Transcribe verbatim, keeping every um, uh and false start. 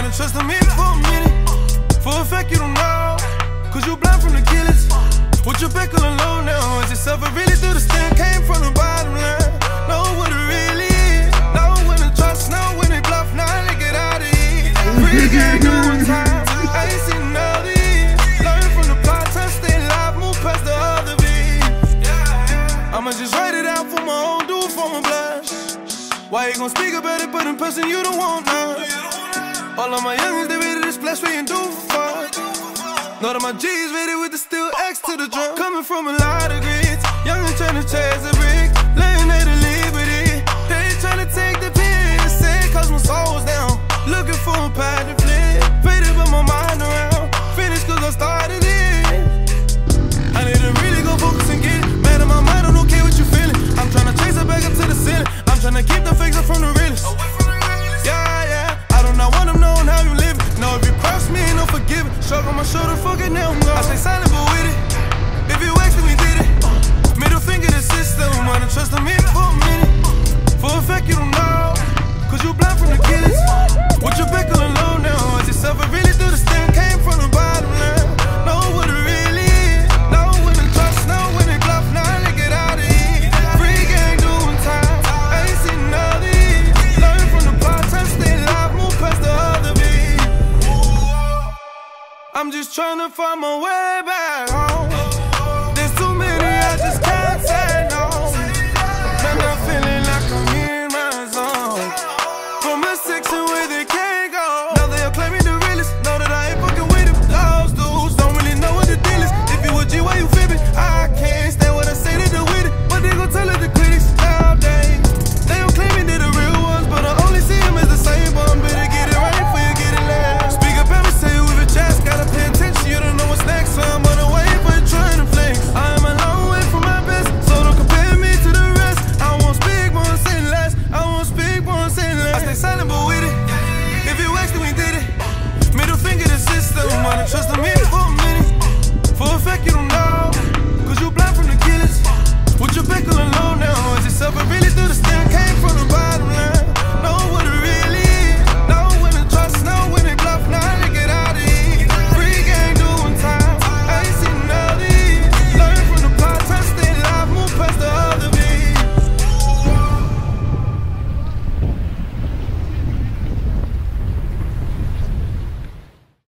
wanna trust me for a minute. For a fact you don't know, cause you blind from the killers. Put your back on the low now. Is yourself I really through the stand? Came from the bottom line. Know what it really is. Know when to trust, know when they bluff. Now they get out of here. Free game doing time. I ain't seen none of these. Learn from the plot, test, stay alive, move past the other beat. I'ma just write it out for my own, do it for my blood. Why you gon' speak about it, but in person you don't want none? All of my youngins, they ready to splash, we ain't do for fun. Know that my G's ready with the steel X to the drum. Coming from a lot of grits, youngins tryna chase a brick, laying at the liberty. They tryna take the piss, say cause my soul's down. Looking for a pad to flip, faded but my mind around. Finished cause I started it. I need to really go focus and get it. Man in my mind, I don't care what you feeling. I'm tryna chase it back up to the ceiling. I'm tryna keep the fakes up from the realest. Yeah, yeah, I do not want them knowing how you living. No, if you cross me, ain't no forgiving. Shrug on my shoulder, fuck it, now I'm gone. I stay silent but with it. If you asked me, we did it. Middle finger to system, wanna trust me for a minute. For a fact you don't know, cause you blind from the killers. What you back on the low now? Is yourself I really through the stand? Came from the bottom line. Know what it really is. Know when to trust, know when they bluff. Now they get out of here. Free gang doing time. I ain't seen none of these. Learn from the plot, try to stay alive, move past the other beat. I'm just tryna find my way back home.